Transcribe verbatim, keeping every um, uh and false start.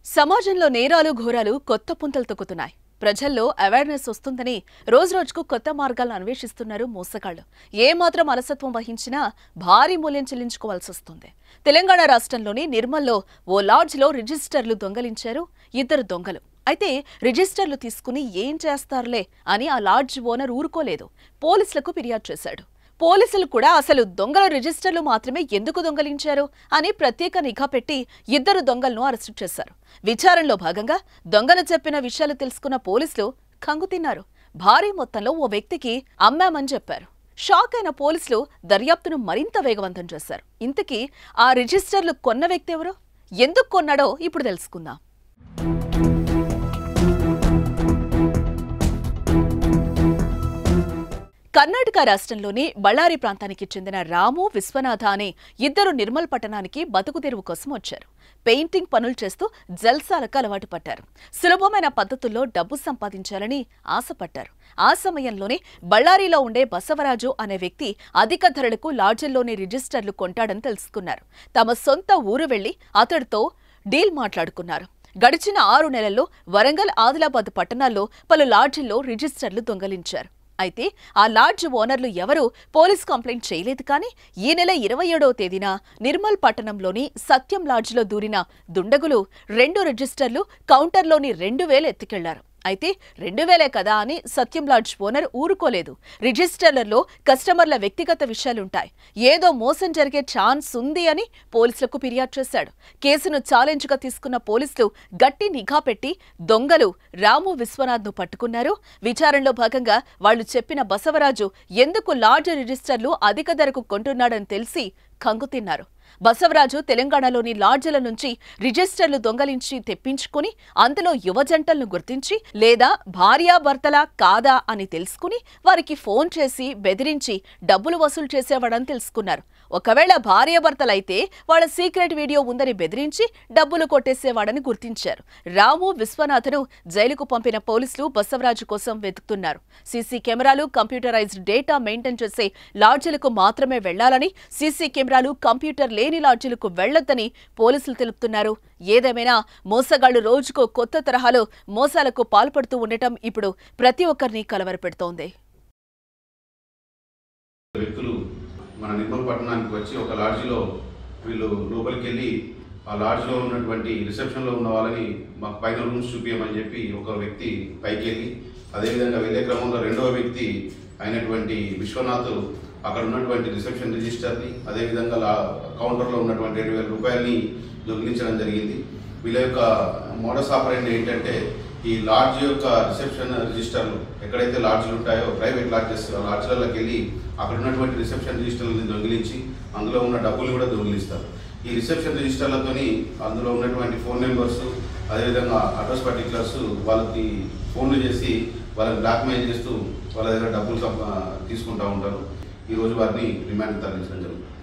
సమాజంలో నేరాలు ఘోరాలు కొత్త పుంతలు తొక్కుతున్నాయి. ప్రజల్లో అవేర్నెస్ వస్తుందని రోజురోజుకు కొత్త మార్గాలను అన్వేషిస్తున్నారు మోసగాళ్లు. ఏ మాత్రం అలసత్వం వహించినా భారీ మూల్యం చెల్లించుకోవాల్సి వస్తుంది. తెలంగాణ రాష్ట్రంలోని నిర్మల్లో ఓ లాడ్జ్లో రిజిస్టర్లు దొంగలించారు ఇద్దరు దొంగలు. అయితే రిజిస్టర్లు తీసుకుని ఏం చేస్తారులే అని ఆ లాడ్జ్ ఓనర్ ఊరుకోలేదు. పోలీసులకు ఫిర్యాదు చేశాడు. పోలీసులు కూడా అసలు దొంగల రిజిస్టర్లు మాత్రమే ఎందుకు దొంగలించారు అని ప్రత్యేక నిఘా పెట్టి ఇద్దరు దొంగలను అరెస్టు చేశారు. విచారణలో భాగంగా దొంగలు చెప్పిన విషయాలు తెలుసుకున్న పోలీసులు కంగుతిన్నారు. భారీ మొత్తంలో ఓ వ్యక్తికి అమ్మామని చెప్పారు. షాక్ అయిన పోలీసులు దర్యాప్తును మరింత వేగవంతం చేశారు. ఇంతకీ ఆ రిజిస్టర్లు కొన్న వ్యక్తి ఎవరో, ఎందుకు కొన్నాడో ఇప్పుడు తెలుసుకుందాం. కర్ణాటక రాష్ట్రంలోని బళ్ళారి ప్రాంతానికి చెందిన రాము, విశ్వనాథ అనే ఇద్దరు నిర్మల్ పట్టణానికి బతుకు తెరువు కోసం వచ్చారు. పెయింటింగ్ పనులు చేస్తూ జల్సాలకు అలవాటు పట్టారు. సులభమైన పద్ధతుల్లో డబ్బు సంపాదించాలని ఆశపడ్డారు. ఆ సమయంలోనే బళ్ళారిలో ఉండే బసవరాజు అనే వ్యక్తి అధిక ధరలకు లాడ్జిల్లోని రిజిస్టర్లు కొంటాడని తెలుసుకున్నారు. తమ సొంత ఊరు వెళ్లి అతడితో డీల్ మాట్లాడుకున్నారు. గడిచిన ఆరు నెలల్లో వరంగల్, ఆదిలాబాద్ పట్టణాల్లో పలు లాడ్జిల్లో రిజిస్టర్లు దొంగలించారు. అయితే ఆ లాడ్జ్ ఓనర్లు ఎవరూ పోలీస్ కంప్లైంట్ చేయలేదు. కానీ ఈ నెల ఇరవై ఏడవ తేదీన నిర్మల్ పట్టణంలోని సత్యం లాడ్జ్లో దూరిన దుండగులు రెండు రిజిస్టర్లు, కౌంటర్లోని రెండు వేలు ఎత్తుకెళ్లారు. అయితే రెండు వేలే కదా అని సత్యం లాడ్జ్ ఓనర్ ఊరుకోలేదు. రిజిస్టర్లలో కస్టమర్ల వ్యక్తిగత విషయాలుంటాయి, ఏదో మోసం జరిగే ఛాన్స్ ఉంది అని పోలీసులకు ఫిర్యాదు చేశాడు. కేసును ఛాలెంజ్గా తీసుకున్న పోలీసులు గట్టి నిఘా పెట్టి దొంగలు రాము, విశ్వనాథ్ను పట్టుకున్నారు. విచారణలో భాగంగా వాళ్లు చెప్పిన బసవరాజు ఎందుకు లాడ్జ్ రిజిస్టర్లు అధిక ధరకు కొంటున్నాడని తెలిసి కంగుతిన్నారు. బసవరాజు తెలంగాణలోని లాడ్జ్ల నుంచి రిజిస్టర్లు దొంగలించి తెప్పించుకుని అందులో యువజంటలను గుర్తించి లేదా భార్యాభర్తలా కాదా అని తెలుసుకుని వారికి ఫోన్ చేసి బెదిరించి డబ్బులు వసూలు చేసేవాడని తెలుసుకున్నారు. ఒకవేళ భార్యాభర్తలైతే వాళ్ళ సీక్రెట్ వీడియో ఉందని బెదిరించి డబ్బులు కొట్టేసేవాడని గుర్తించారు. రాము, విశ్వనాథను జైలుకు పంపిన పోలీసులు బసవరాజు కోసం వెతుకుతున్నారు. సీసీ కెమెరాలు, కంప్యూటరైజ్డ్ డేటా మెయింటైన్ చేసే లాడ్జీలకు మాత్రమే వెళ్లాలని, సీసీ కెమెరాలు, కంప్యూటర్ లేని లాడ్జీలకు వెళ్లొద్దని పోలీసులు తెలుపుతున్నారు. ఏదేమైనా మోసగాళ్లు రోజుకో కొత్త తరహాలో మోసాలకు పాల్పడుతూ ఉండటం ఇప్పుడు ప్రతి ఒక్కరిని కలవరపెడుతోంది. మన నిర్మల్ పట్టణానికి వచ్చి ఒక లాడ్జిలో వీళ్ళు లోపలికి వెళ్ళి ఆ లాడ్జిలో ఉన్నటువంటి రిసెప్షన్లో ఉన్న వాళ్ళని మాకు పైన రూమ్స్ చూపించమని చెప్పి ఒక వ్యక్తి పైకి వెళ్ళి, అదేవిధంగా వెళ్ళే క్రమంలో రెండవ వ్యక్తి అయినటువంటి విశ్వనాథ్ అక్కడ ఉన్నటువంటి రిసెప్షన్ రిజిస్టర్ని, అదేవిధంగా లా కౌంటర్లో ఉన్నటువంటి రెండు వేల రూపాయలని దొంగిలించడం జరిగింది. వీళ్ళ యొక్క మోడస్ ఆపరేండి ఏంటంటే, ఈ లాడ్జ్ యొక్క రిసెప్షన్ రిజిస్టర్లు ఎక్కడైతే లాడ్జ్లు ఉంటాయో ప్రైవేట్ లాడ్జెస్, ఆ లాడ్జ్లలోకి వెళ్ళి అక్కడ ఉన్నటువంటి రిసెప్షన్ రిజిస్టర్లని దొంగిలించి అందులో ఉన్న డబ్బులు కూడా దొంగిలిస్తారు. ఈ రిసెప్షన్ రిజిస్టర్లతోని అందులో ఉన్నటువంటి ఫోన్ నెంబర్స్, అదేవిధంగా అడ్రస్ పర్టికులర్స్ వాళ్ళకి ఫోన్లు చేసి వాళ్ళని బ్లాక్మెయిల్ చేస్తూ వాళ్ళ దగ్గర డబ్బులు తీసుకుంటూ ఉంటారు. ఈరోజు వారిని రిమాండ్ తరలించడం జరుగుతుంది.